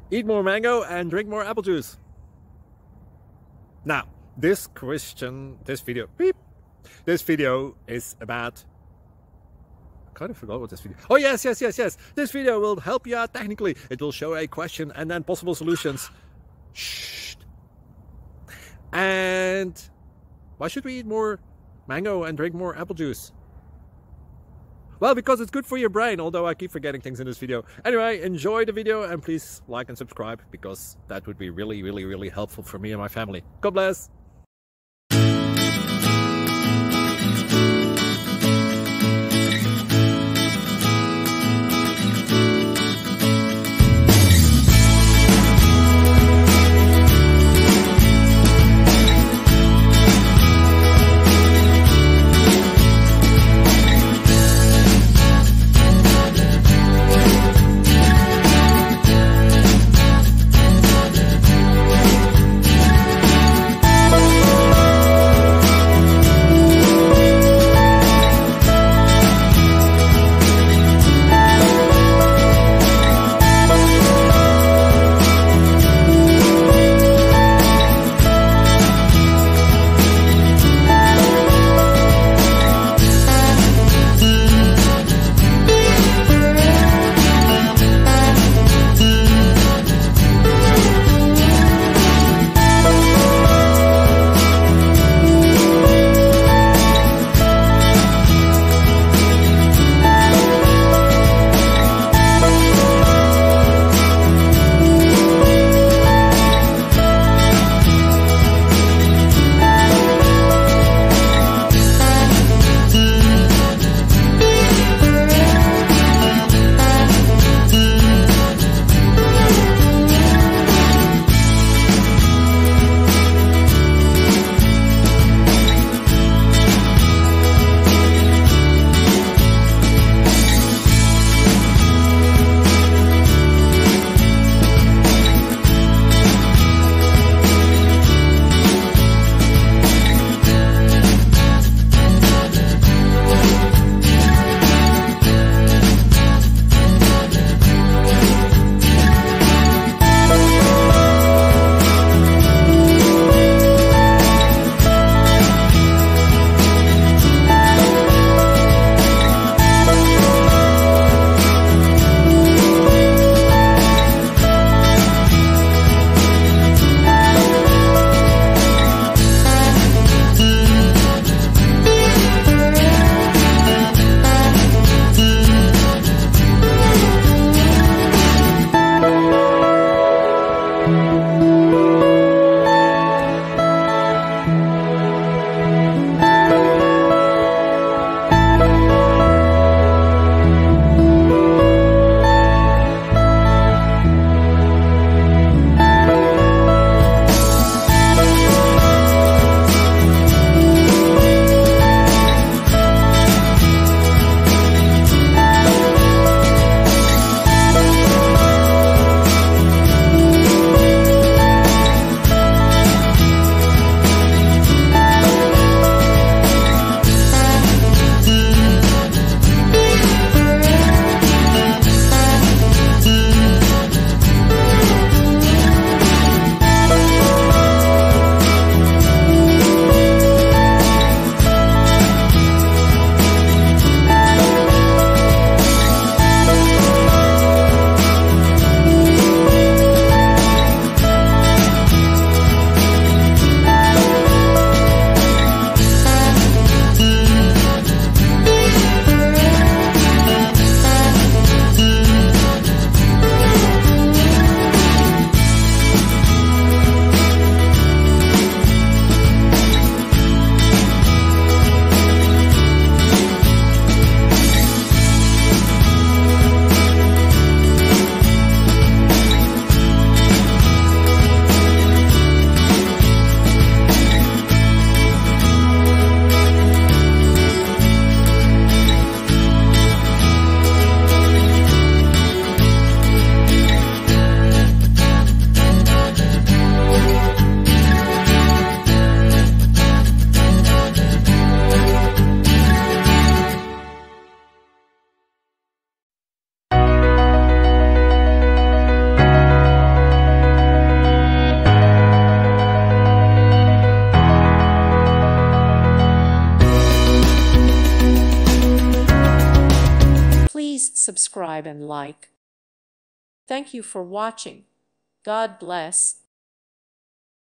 Eat more mango and drink more apple juice. Now, this video is about... I kind of forgot what this video... Oh, yes. This video will help you out technically. It will show a question and then possible solutions. Shh. And why should we eat more mango and drink more apple juice? Well, because it's good for your brain, although I keep forgetting things in this video. Anyway, enjoy the video and please like and subscribe, because that would be really helpful for me and my family. God bless! Please subscribe and like. Thank you for watching. God bless.